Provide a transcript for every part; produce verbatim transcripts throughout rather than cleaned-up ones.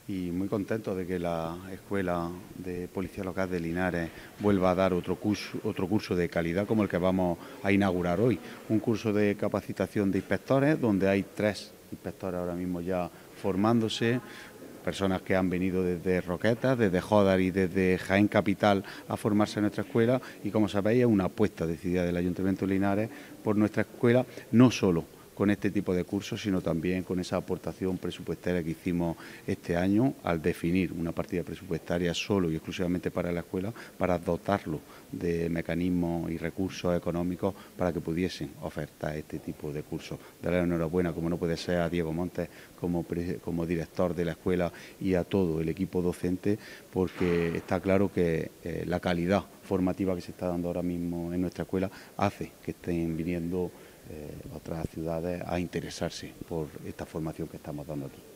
y muy contento de que la Escuela de Policía Local de Linares vuelva a dar otro curso, otro curso de calidad como el que vamos a inaugurar hoy. Un curso de capacitación de inspectores donde hay tres inspectores ahora mismo ya formándose, personas que han venido desde Roquetas, desde Jódar y desde Jaén Capital a formarse en nuestra escuela, y como sabéis es una apuesta decidida del Ayuntamiento de Linares por nuestra escuela, no solo con este tipo de cursos, sino también con esa aportación presupuestaria que hicimos este año al definir una partida presupuestaria solo y exclusivamente para la escuela, para dotarlo de mecanismos y recursos económicos para que pudiesen ofertar este tipo de cursos. Darle la enhorabuena, como no puede ser, a Diego Montes como, como director de la escuela y a todo el equipo docente, porque está claro que eh, la calidad formativa que se está dando ahora mismo en nuestra escuela hace que estén viniendo Eh, otras ciudades a interesarse por esta formación que estamos dando aquí.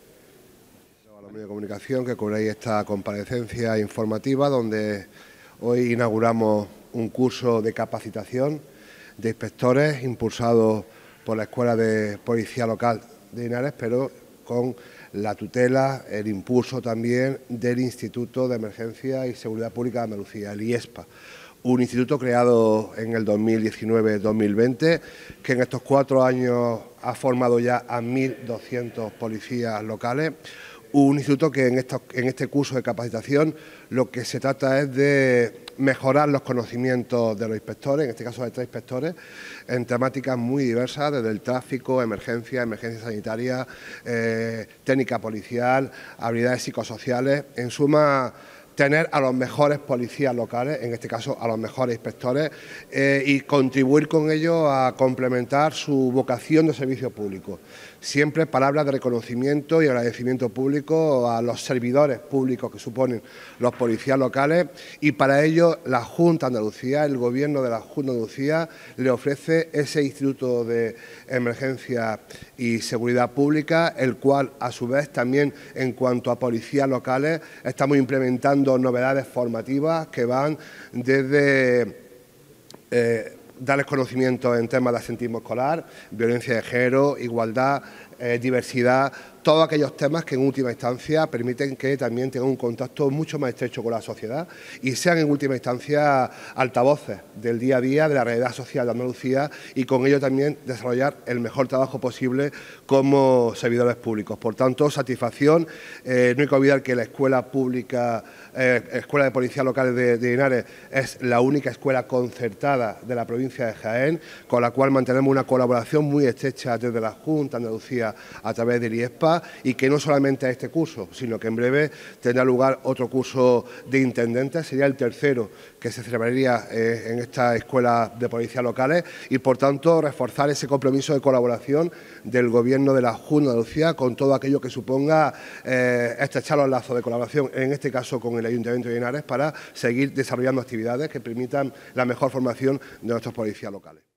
A los medios de comunicación que cubréis esta comparecencia informativa donde hoy inauguramos un curso de capacitación de inspectores impulsado por la Escuela de Policía Local de Linares, pero con la tutela, el impulso también del Instituto de Emergencia y Seguridad Pública de Andalucía, el I E S P A. Un instituto creado en el dos mil diecinueve dos mil veinte, que en estos cuatro años ha formado ya a mil doscientos policías locales. Un instituto que en, estos, en este curso de capacitación lo que se trata es de mejorar los conocimientos de los inspectores, en este caso de tres inspectores, en temáticas muy diversas, desde el tráfico, emergencia, emergencia sanitaria, eh, técnica policial, habilidades psicosociales, en suma, tener a los mejores policías locales, en este caso a los mejores inspectores, eh, y contribuir con ello a complementar su vocación de servicio público. Siempre palabras de reconocimiento y agradecimiento público a los servidores públicos que suponen los policías locales, y para ello la Junta de Andalucía, el Gobierno de la Junta de Andalucía, le ofrece ese Instituto de Emergencia y Seguridad Pública, el cual a su vez también en cuanto a policías locales estamos implementando novedades formativas que van desde eh, darles conocimiento en temas de asentismo escolar, violencia de género, igualdad, eh, diversidad, todos aquellos temas que en última instancia permiten que también tengan un contacto mucho más estrecho con la sociedad y sean en última instancia altavoces del día a día de la realidad social de Andalucía, y con ello también desarrollar el mejor trabajo posible como servidores públicos. Por tanto, satisfacción. Eh, no hay que olvidar que la Escuela Pública, eh, Escuela de Policía Local de, de Linares es la única escuela concertada de la provincia de Jaén, con la cual mantenemos una colaboración muy estrecha desde la Junta de Andalucía a través del I E S P A, y que no solamente es este curso, sino que en breve tendrá lugar otro curso de intendentes, sería el tercero que se celebraría eh, en esta escuela de policías locales, y por tanto reforzar ese compromiso de colaboración del Gobierno de la Junta de Andalucía con todo aquello que suponga eh, estrechar los lazos de colaboración, en este caso con el Ayuntamiento de Linares, para seguir desarrollando actividades que permitan la mejor formación de nuestros policías locales.